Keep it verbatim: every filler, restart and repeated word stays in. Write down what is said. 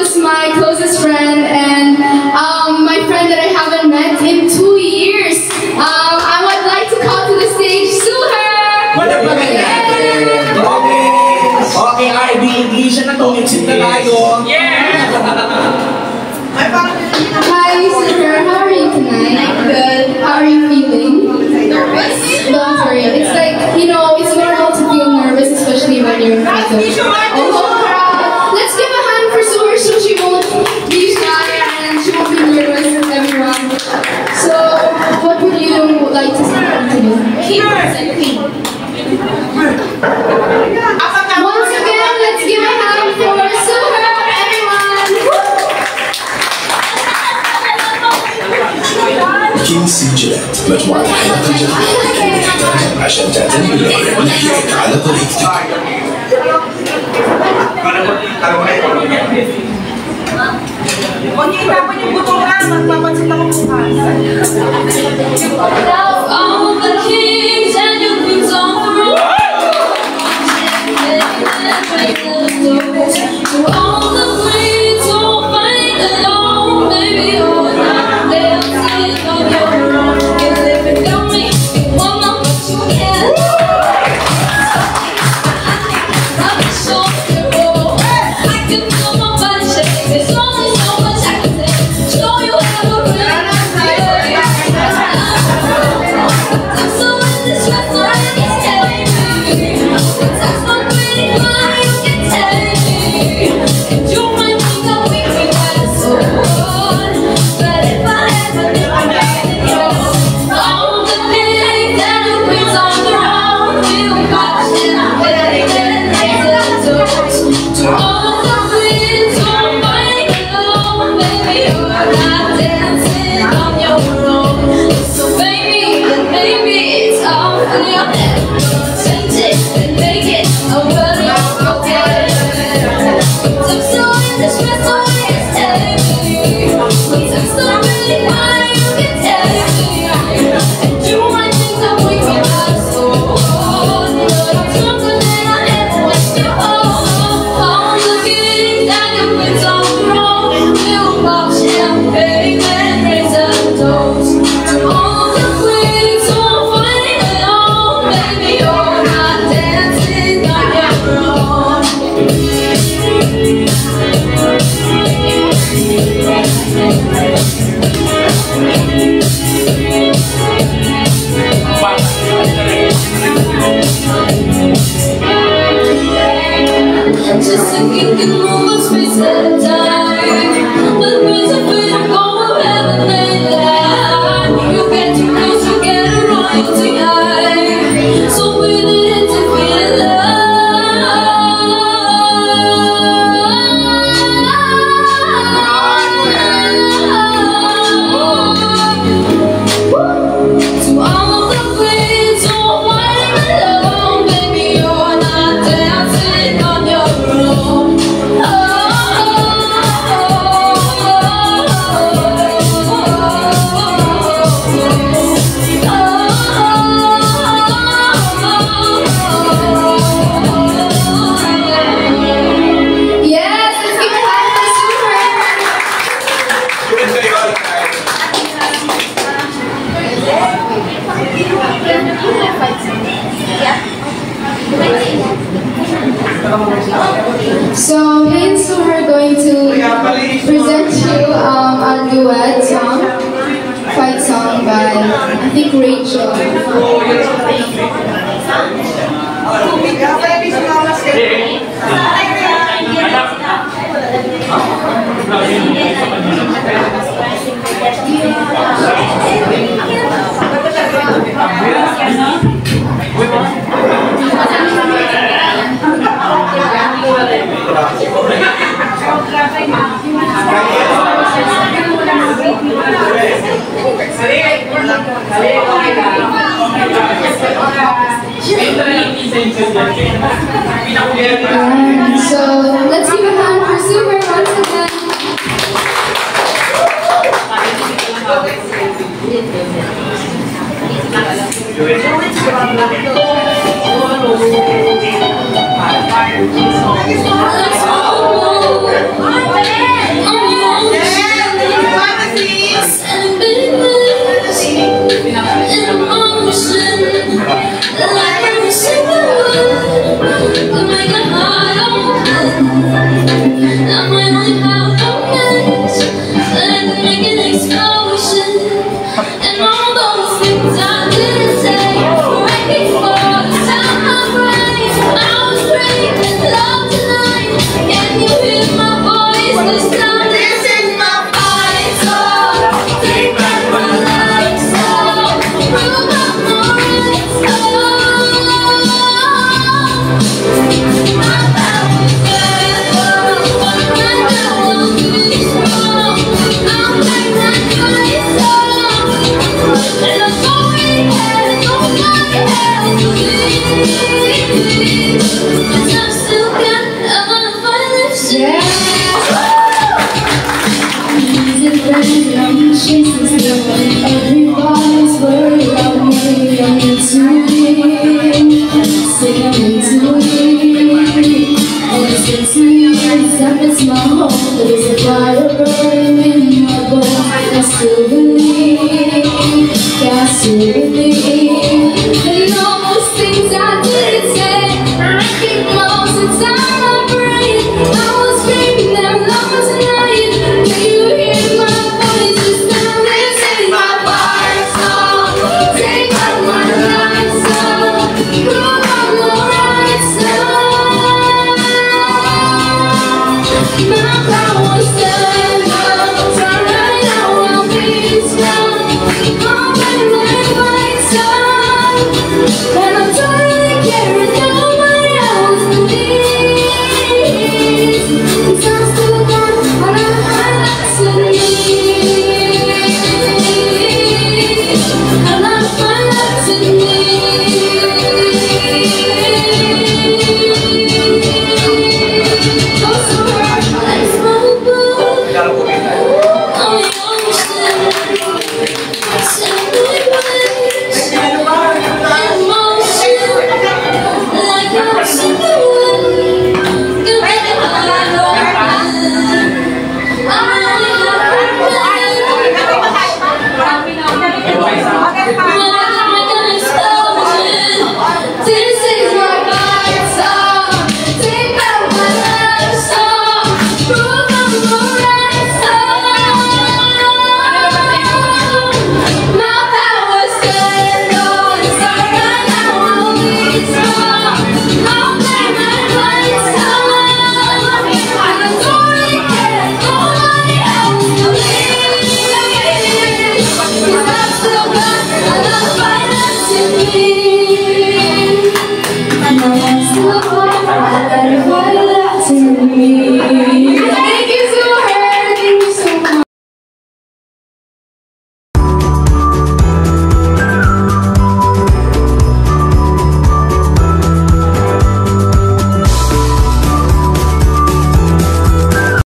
introduce my closest friend and um, my friend that I haven't met in two years. Um, I would like to call to the stage Suher! Okay, I B, hindi siya na to. Exit na tayo. Yeah! Hi, Suher. How are you tonight? I'm good. How are you feeling? Nervous? Don't worry. It's like, you know, it's normal to feel nervous, especially when you're in front of a whole crowd. Let's give a hand for Suher so she won't be shy and she won't be nervous, everyone. So, what would you like to say to do? Kings and queen. Once again, let's give a hand for Suher, everyone! كينسي جلد مجموعة حلقة جديدة عشان تعتني بالعيون ونحكيك على طريقتك. All the kings and your queens on the road. To all the queens who fight alone, baby, you're not dancing on your own. You live without me, you wanna, but you can't. I'm so hero. I can feel my body shake. There's only so much I can say. Show you how to really play. I'm so in this dress, so I can take me. That's my pretty body, you can take me. And you might think I'm weak, but it's so hard. But if I ever did, I'm getting yours. All the things and the queens on the road, you watch and I'm waiting and raise the toes. To all the queens who fight alone, baby, you're not dancing on your own. So baby, then maybe it's all for your head. Change it and make it a world of okay. I'm so in this dress, so I can take me. I'm so really fine, you can take me. And you might think I'm weak, but I'm so hard. But I'm stronger than I ever was before. All the kings and the queens on the road, we'll pop champagne and raise a toast. To all the queens who fight alone, baby, you're not dancing on your own. Just a kick and move a space at a time. But there's a way to go wherever they lie. You get too close, you get a royalty high. So breathe it in to feel to all of the queens who fight alone, baby, you're not dancing on your own. Yes, let's give a hand for Suher. So, me and Suher are going to present you um, a duet song, fight song by, I think, Rachel. And so, let's give a hand for Suher once again. Let's go! I'm my own avamax, but I can make an explosion. And all those things I didn't say right before the time I break. I was breaking love tonight. Can you hear my voice this time? This is my fight song. Take back my life song. Prove I'm alright song. My power's dead. Right now I'm really strong. I'll take that fight song. And I'm going ahead, nobody else believes. 'Cause I've still got a lot of violence. Yeah. Music friends, I'm chasing still. Everybody's worried about me. I'm into it. Singing into it. Oh, it's been two years, that it's my home. There's a fire burning in my bones. I still believe. Yeah, I still believe. And all those things I didn't say. I keep most of the time I breathe. I was screaming them lungs tonight. Do you hear my voice this time? This is my fight song. Take back my life song. Prove I'm alright song. My power's dead.